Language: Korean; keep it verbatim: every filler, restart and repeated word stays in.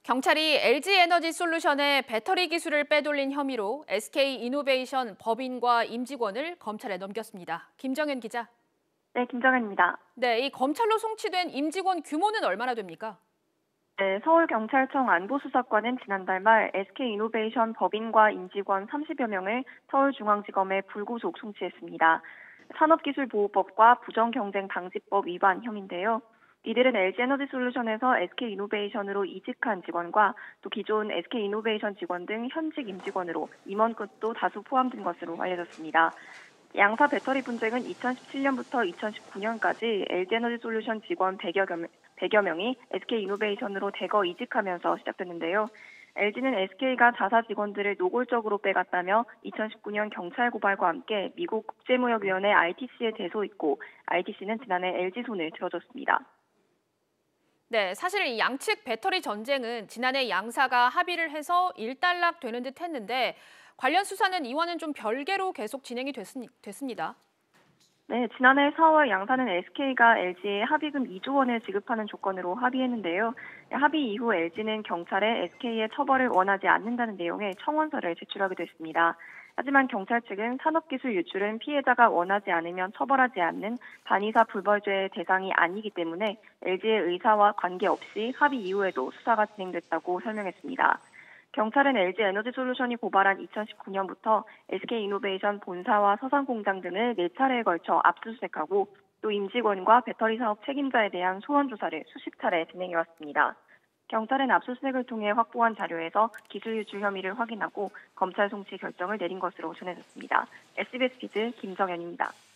경찰이 엘지에너지솔루션의 배터리 기술을 빼돌린 혐의로 에스케이이노베이션 법인과 임직원을 검찰에 넘겼습니다. 김정현 기자. 네, 김정현입니다. 네, 이 검찰로 송치된 임직원 규모는 얼마나 됩니까? 네, 서울경찰청 안보수사과는 지난달 말 에스케이이노베이션 법인과 임직원 삼십여 명을 서울중앙지검에 불구속 송치했습니다. 산업기술보호법과 부정경쟁방지법 위반 혐의인데요. 이들은 엘지에너지솔루션에서 에스케이이노베이션으로 이직한 직원과 또 기존 에스케이이노베이션 직원 등 현직 임직원으로 임원급도 다수 포함된 것으로 알려졌습니다. 양사 배터리 분쟁은 이천십칠 년부터 이천십구 년까지 엘지에너지솔루션 직원 백여 명이 에스케이이노베이션으로 대거 이직하면서 시작됐는데요. 엘지는 에스케이가 자사 직원들을 노골적으로 빼갔다며 이천십구 년 경찰 고발과 함께 미국 국제무역위원회 아이티씨에 대소했고 아이티씨는 지난해 엘지 손을 들어줬습니다. 네, 사실 이 양측 배터리 전쟁은 지난해 양사가 합의를 해서 일단락되는 듯 했는데 관련 수사는 이와는 좀 별개로 계속 진행이 됐습니다. 네, 지난해 사월 양사는 에스케이가 엘지에 합의금 이조 원을 지급하는 조건으로 합의했는데요. 합의 이후 엘지는 경찰에 에스케이의 처벌을 원하지 않는다는 내용의 청원서를 제출하기도 했습니다. 하지만 경찰 측은 산업기술 유출은 피해자가 원하지 않으면 처벌하지 않는 반의사 불벌죄의 대상이 아니기 때문에 엘지의 의사와 관계없이 합의 이후에도 수사가 진행됐다고 설명했습니다. 경찰은 엘지에너지솔루션이 고발한 이천십구 년부터 에스케이이노베이션 본사와 서산공장 등을 네 차례에 걸쳐 압수수색하고 또 임직원과 배터리 사업 책임자에 대한 소환 조사를 수십 차례 진행해왔습니다. 경찰은 압수수색을 통해 확보한 자료에서 기술 유출 혐의를 확인하고 검찰 송치 결정을 내린 것으로 전해졌습니다. 에스비에스 키즈 김정현입니다.